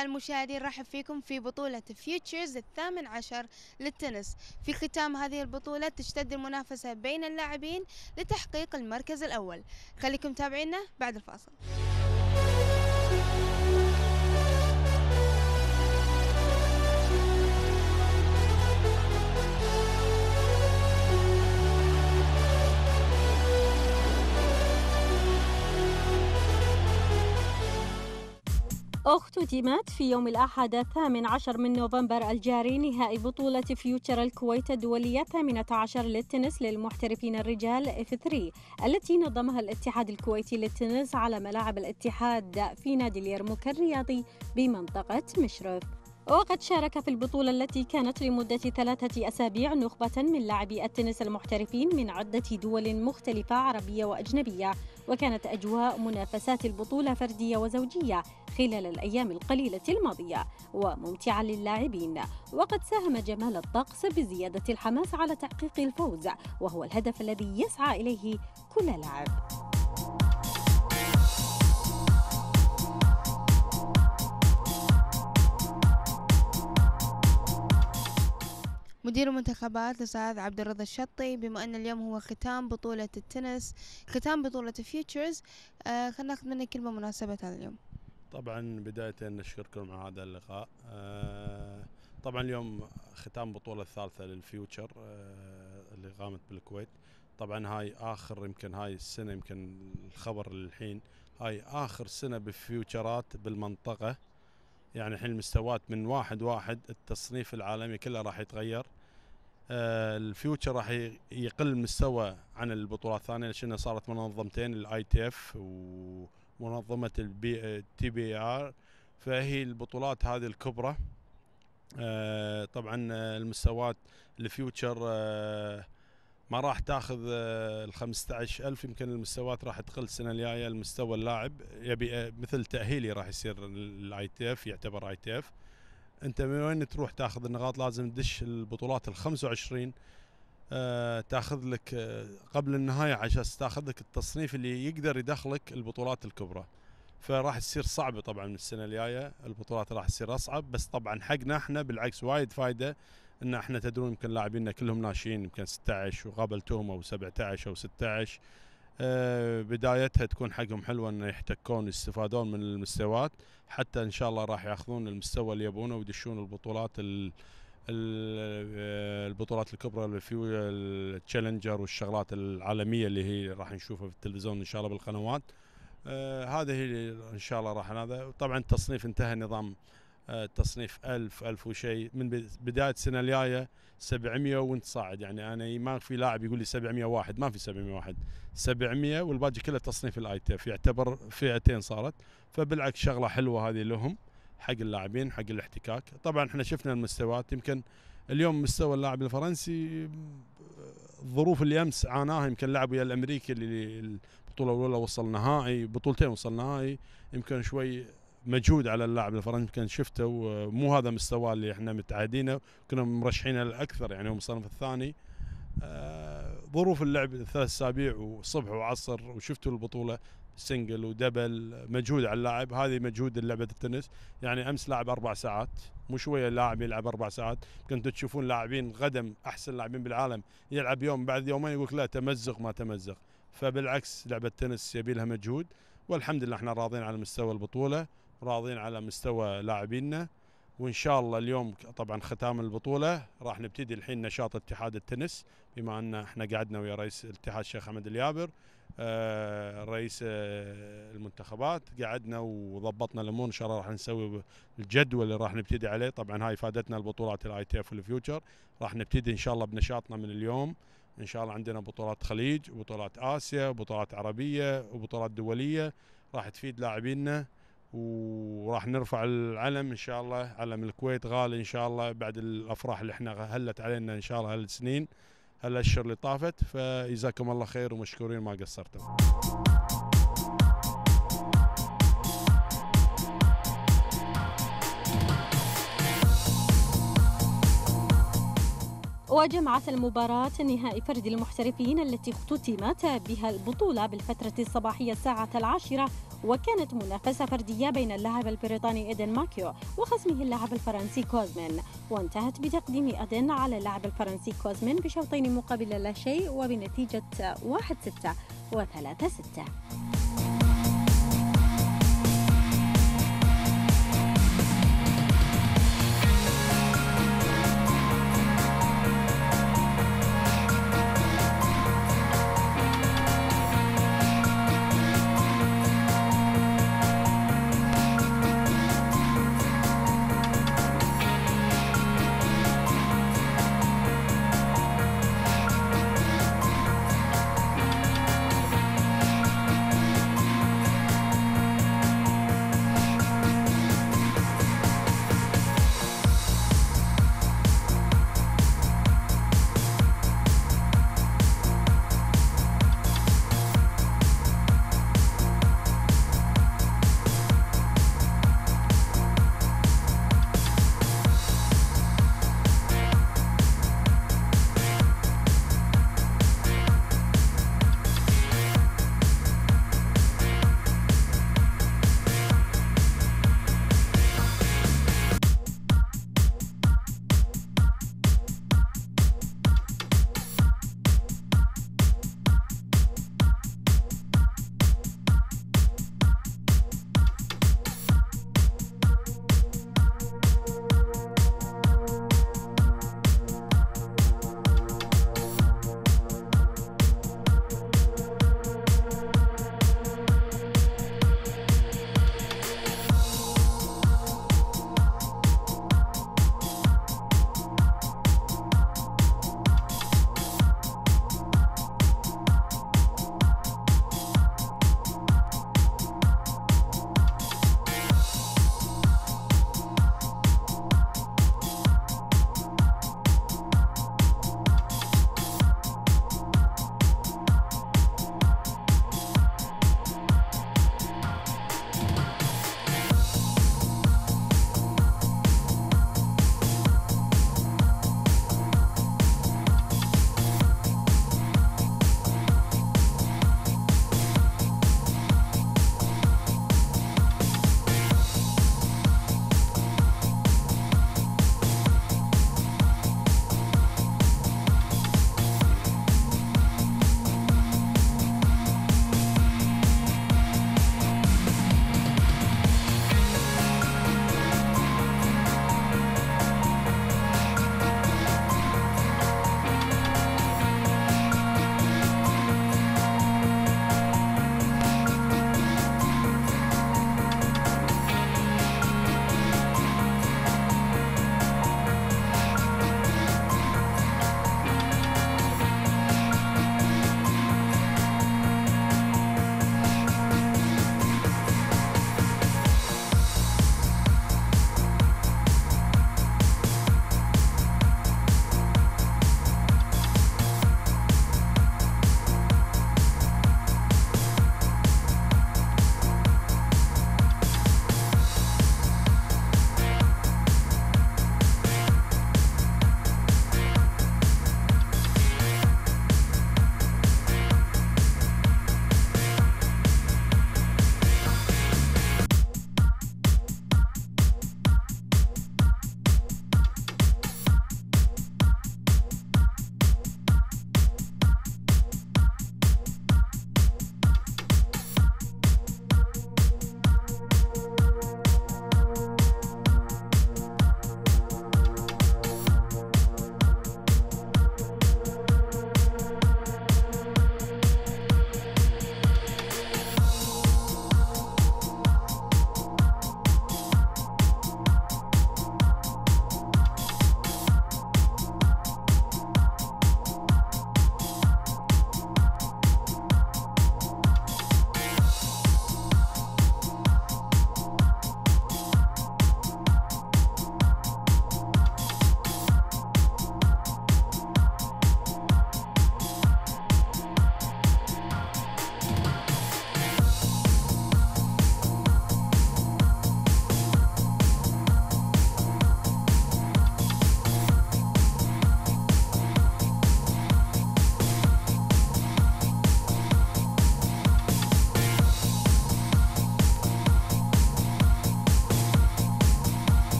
أعزائي المشاهدين، رحب فيكم في بطولة فيوتشرز الثامن عشر للتنس. في ختام هذه البطولة تشتد المنافسة بين اللاعبين لتحقيق المركز الأول. خليكم متابعينا بعد الفاصل. اختتمت في يوم الأحد 18 من نوفمبر الجاري نهائي بطولة فيوتشر الكويت الدولية 18 للتنس للمحترفين الرجال F3 التي نظمها الاتحاد الكويتي للتنس على ملاعب الاتحاد في نادي اليرموك الرياضي بمنطقة مشرف. وقد شارك في البطولة التي كانت لمدة 3 أسابيع نخبة من لاعبي التنس المحترفين من عدة دول مختلفة عربية وأجنبية، وكانت أجواء منافسات البطولة فردية وزوجية خلال الأيام القليلة الماضية وممتعة للاعبين. وقد ساهم جمال الطقس بزيادة الحماس على تحقيق الفوز، وهو الهدف الذي يسعى إليه كل لاعب. مدير المنتخبات الأستاذ عبد الرضا الشطي، بما أن اليوم هو ختام بطولة التنس، ختام بطولة فيوتشرز، خلنا ناخذ منك كلمة مناسبة هذا اليوم. طبعا بداية نشكركم على هذا اللقاء. طبعا اليوم ختام بطولة الثالثة للفيوتشر اللي قامت بالكويت. طبعا هاي آخر، يمكن هاي السنة، يمكن الخبر الحين هاي آخر سنة بفيوتشرات بالمنطقة. يعني الحين المستويات من 1-1 التصنيف العالمي كله راح يتغير. الفيوتشر راح يقل مستوى عن البطولات الثانية، لأنه صارت منظمتين، الاي تي اف ومنظمة التي بي ار، فهي البطولات هذه الكبرى. طبعا المستويات الفيوتشر ما راح تاخذ ال 15,000، يمكن المستويات راح تقل السنة الجاية. المستوى اللاعب يبي مثل تأهيلي راح يصير الاي تي اف، يعتبر اي تي اف. انت من وين تروح تاخذ النقاط؟ لازم تدش البطولات ال 25 تاخذ لك قبل النهاية عشان تاخذ لك التصنيف اللي يقدر يدخلك البطولات الكبرى. فراح تصير صعبة طبعا من السنة الجاية، البطولات راح تصير أصعب. بس طبعا حقنا احنا بالعكس وايد فايدة، ان احنا تدرون يمكن لاعبينا كلهم ناشئين، يمكن 16 وقابلتهم او 17 او 16. بدايتها تكون حقهم حلوة ان يحتكون ويستفادون من المستويات، حتى ان شاء الله راح ياخذون المستوى اللي يبونه ويدشون البطولات البطولات الكبرى التشالنجر والشغلات العالمية اللي هي راح نشوفها في التلفزيون ان شاء الله بالقنوات. هذا هي ان شاء الله راح. هذا طبعا التصنيف انتهى، نظام تصنيف 1000 وشيء من بداية السنة الجاية 700 وانت صاعد. يعني انا ما في لاعب يقول لي 701، ما في 701، 700 والباقي كله تصنيف الاي تي اف، يعتبر فئتين صارت. فبالعكس شغلة حلوة هذه لهم، حق اللاعبين، حق الاحتكاك. طبعا احنا شفنا المستويات، يمكن اليوم مستوى اللاعب الفرنسي الظروف اللي امس عاناها، يمكن لعب ويا الامريكي اللي البطولة الاولى وصل نهائي، بطولتين وصل نهائي، يمكن شوي مجهود على اللاعب الفرنسي. يمكن شفته ومو هذا مستواه اللي احنا متعهدينه، كنا مرشحين الاكثر، يعني هو الصنف الثاني. ظروف اللعب 3 أسابيع وصبح وعصر، وشفتوا البطولة سنجل ودبل، مجهود على اللاعب. هذه مجهود لعبة التنس. يعني امس لاعب 4 ساعات، مو شويه لاعب يلعب 4 ساعات. كنتوا تشوفون لاعبين غدم احسن لاعبين بالعالم يلعب يوم، بعد يومين يقول لا تمزق ما تمزق. فبالعكس لعبة التنس يبي لها مجهود، والحمد لله احنا راضين على مستوى البطولة، راضين على مستوى لاعبينا. وان شاء الله اليوم طبعا ختام البطولة راح نبتدي الحين نشاط اتحاد التنس، بما ان احنا قعدنا ويا رئيس الاتحاد الشيخ حمد اليابر، رئيس المنتخبات، قعدنا وضبطنا الامور. ان شاء الله راح نسوي الجدول اللي راح نبتدي عليه. طبعا هاي فادتنا البطولات الاي تي اف والفيوتشر. راح نبتدي ان شاء الله بنشاطنا من اليوم. ان شاء الله عندنا بطولات خليج وبطولات اسيا وبطولات عربيه وبطولات دوليه راح تفيد لاعبينا، وراح نرفع العلم ان شاء الله، علم الكويت غالي ان شاء الله بعد الافراح اللي احنا هلت علينا ان شاء الله هالسنين، هالاشهر اللي طافت. فجزاكم الله خير ومشكورين ما قصرتم. وجمعت المباراة نهائي فرد المحترفين التي اختتمت بها البطولة بالفترة الصباحية الساعة 10، وكانت منافسة فردية بين اللاعب البريطاني إيدن ماكيو وخصمه اللاعب الفرنسي كوزمين، وانتهت بتقديم إيدن على اللاعب الفرنسي كوزمين بشوطين مقابل لا شيء وبنتيجة 1-6 و3-6.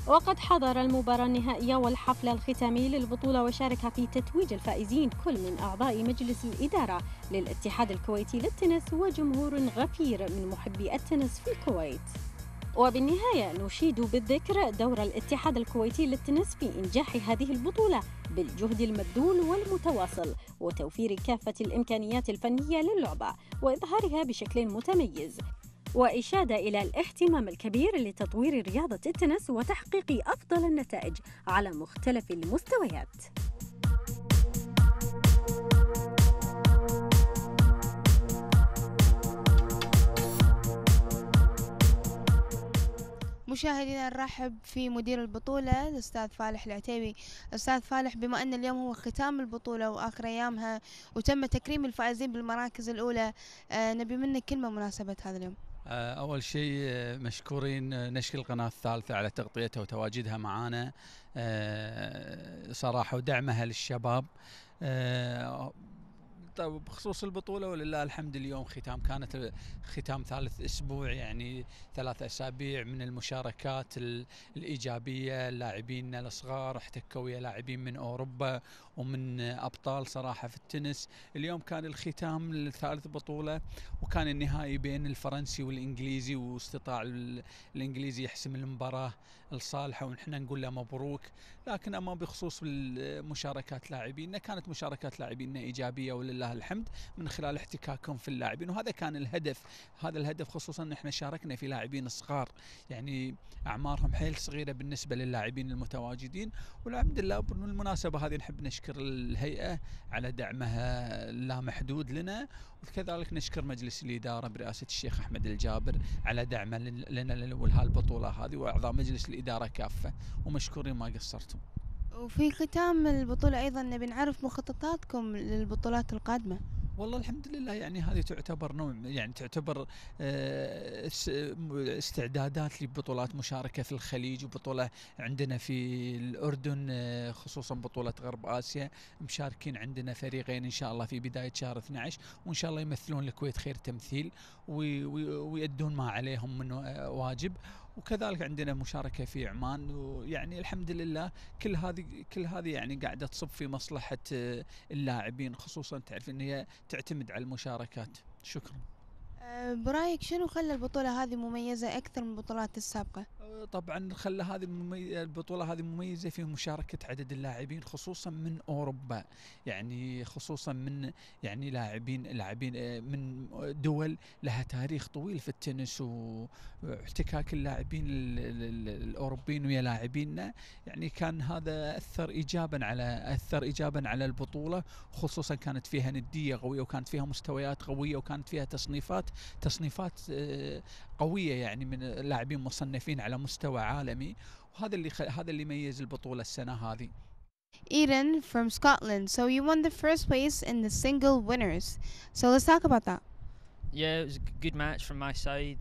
وقد حضر المباراة النهائية والحفل الختامي للبطولة وشارك في تتويج الفائزين كل من أعضاء مجلس الإدارة للاتحاد الكويتي للتنس وجمهور غفير من محبي التنس في الكويت. وبالنهاية نشيد بالذكر دور الاتحاد الكويتي للتنس في إنجاح هذه البطولة بالجهد المبذول والمتواصل وتوفير كافة الإمكانيات الفنية للعبة وإظهارها بشكل متميز، وإشادة إلى الاهتمام الكبير لتطوير رياضة التنس وتحقيق أفضل النتائج على مختلف المستويات. مشاهدينا نرحب في مدير البطولة الأستاذ فالح العتيبي. أستاذ فالح، بما أن اليوم هو ختام البطولة وآخر أيامها وتم تكريم الفائزين بالمراكز الأولى، نبي منك كلمة مناسبة هذا اليوم. أول شيء مشكورين نشكر القناة الثالثة على تغطيتها وتواجدها معنا صراحة ودعمها للشباب. طيب بخصوص البطولة ولله الحمد اليوم كانت ختام ثالث أسبوع، يعني 3 أسابيع من المشاركات الإيجابية. اللاعبين الصغار احتكوا ويا لاعبين من أوروبا ومن أبطال صراحة في التنس. اليوم كان الختام لثالث بطولة وكان النهائي بين الفرنسي والإنجليزي، واستطاع الإنجليزي يحسم المباراة لصالحه ونحن نقول له مبروك. لكن أما بخصوص مشاركات لاعبينا، كانت مشاركات لاعبينا إيجابية ولله الحمد من خلال احتكاكهم في اللاعبين، وهذا كان الهدف. هذا الهدف خصوصا ان احنا شاركنا في لاعبين صغار، يعني اعمارهم حيل صغيره بالنسبه للاعبين المتواجدين. والحمد لله بالمناسبه هذه نحب نشكر الهيئه على دعمها اللامحدود لنا، وكذلك نشكر مجلس الاداره برئاسه الشيخ احمد الجابر على دعمه لنا لهالبطوله هذه، واعضاء مجلس الاداره كافه، ومشكورين ما قصرتم. وفي ختام البطولة أيضا نبي نعرف مخططاتكم للبطولات القادمة. والله الحمد لله، يعني هذه تعتبر نوع، يعني تعتبر استعدادات لبطولات مشاركة في الخليج وبطولة عندنا في الأردن، خصوصا بطولة غرب آسيا. مشاركين عندنا فريقين إن شاء الله في بداية شهر 12، وإن شاء الله يمثلون الكويت خير تمثيل ويؤدون ما عليهم من واجب. وكذلك عندنا مشاركة في عمان، ويعني الحمد لله كل هذه يعني قاعدة تصب في مصلحة اللاعبين، خصوصا تعرف ان هي تعتمد على المشاركات. شكرا. برايك شنو خلى البطولة هذه مميزة أكثر من البطولات السابقة؟ طبعا خلى هذه البطولة هذه مميزة في مشاركة عدد اللاعبين خصوصا من أوروبا، يعني خصوصا من يعني لاعبين من دول لها تاريخ طويل في التنس، واحتكاك اللاعبين الأوروبيين ويا لاعبيننا، يعني كان هذا أثر إيجابا على البطولة، خصوصا كانت فيها ندية قوية وكانت فيها مستويات قوية وكانت فيها تصنيفات قوية، يعني من لاعبين مصنفين على مستوى عالمي، وهذا اللي يميز البطولة السنة هذه. Eden from Scotland. So you won the first place in the single winners. So let's talk about that. Yeah, it was a good match from my side.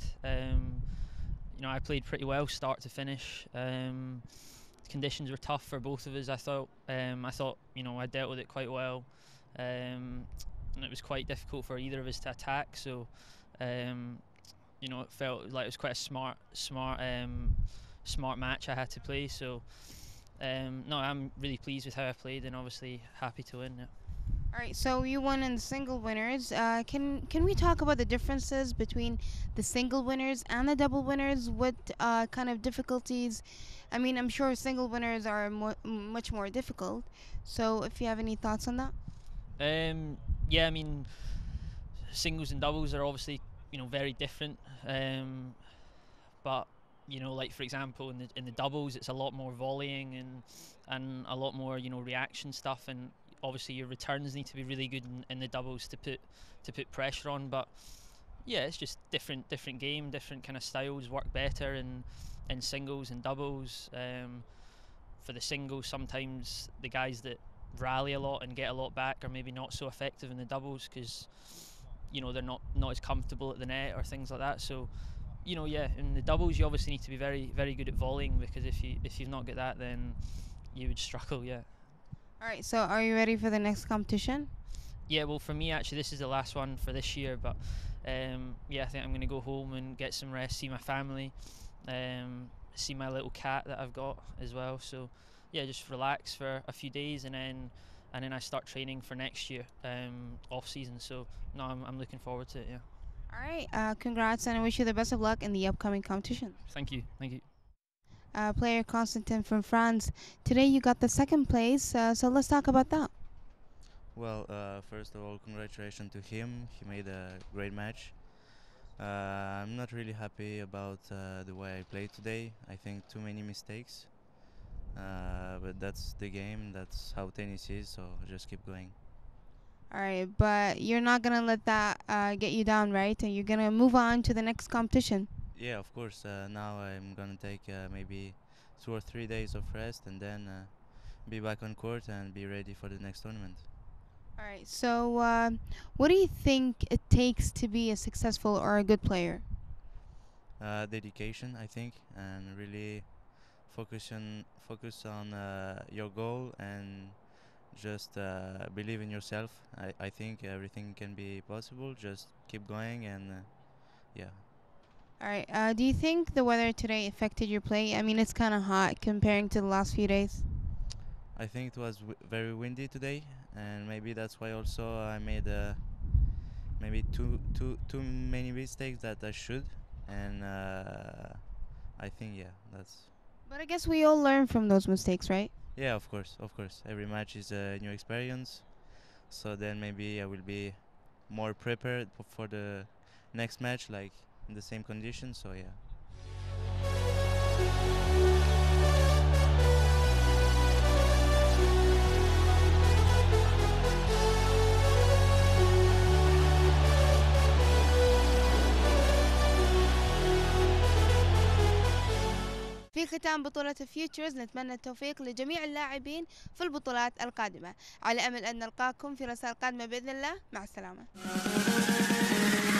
I played pretty well start to finish. Conditions were tough for both of us. I thought I dealt with it quite well, and it was quite difficult for either of us to attack. So it felt like it was quite a smart match I had to play. So I'm really pleased with how I played and obviously happy to win. Yeah. All right, so you won in the single winners. Can we talk about the differences between the single winners and the double winners? What kind of difficulties? I mean, I'm sure single winners are much more difficult. So if you have any thoughts on that? Yeah, I mean, singles and doubles are obviously very different. But like for example, in the doubles, it's a lot more volleying and a lot more reaction stuff, and obviously your returns need to be really good in the doubles to put pressure on. But yeah, it's just different game, different kind of styles work better in singles and doubles. For the singles, sometimes the guys that rally a lot and get a lot back are maybe not so effective in the doubles because they're not as comfortable at the net or things like that. So in the doubles you obviously need to be very, very good at volleying, because if you've not got that, then you would struggle. Yeah. All right, so are you ready for the next competition? Yeah, well, for me actually this is the last one for this year, but I think I'm going to go home and get some rest, see my family, see my little cat that I've got as well. So yeah, just relax for a few days and then I start training for next year, off season. So no, I'm looking forward to it. Yeah. All right, congrats, and I wish you the best of luck in the upcoming competition. Thank you. Thank you. Player Constantin from France. Today you got the second place, so let's talk about that. Well, first of all, congratulations to him. He made a great match. I'm not really happy about the way I played today. I think too many mistakes. But that's the game. That's how tennis is. So just keep going. All right, but you're not gonna let that get you down, right? And you're gonna move on to the next competition. Yeah, of course. Now I'm gonna take maybe 2 or 3 days of rest and then be back on court and be ready for the next tournament. All right, so what do you think it takes to be a successful or a good player? Dedication, I think, and really focus on your goal and just believe in yourself. I think everything can be possible. Just keep going and yeah. All right, do you think the weather today affected your play? I mean, it's kind of hot comparing to the last few days. I think it was very windy today, and maybe that's why also I made maybe too many mistakes that I should, and I think yeah, that's. But I guess we all learn from those mistakes, right? Yeah, of course. Every match is a new experience, so then maybe I will be more prepared for the next match, like in the same conditions. So yeah. في ختام بطولة فيوتشرز نتمنى التوفيق لجميع اللاعبين في البطولات القادمة، على أمل أن نلقاكم في رسائل قادمة بإذن الله. مع السلامة.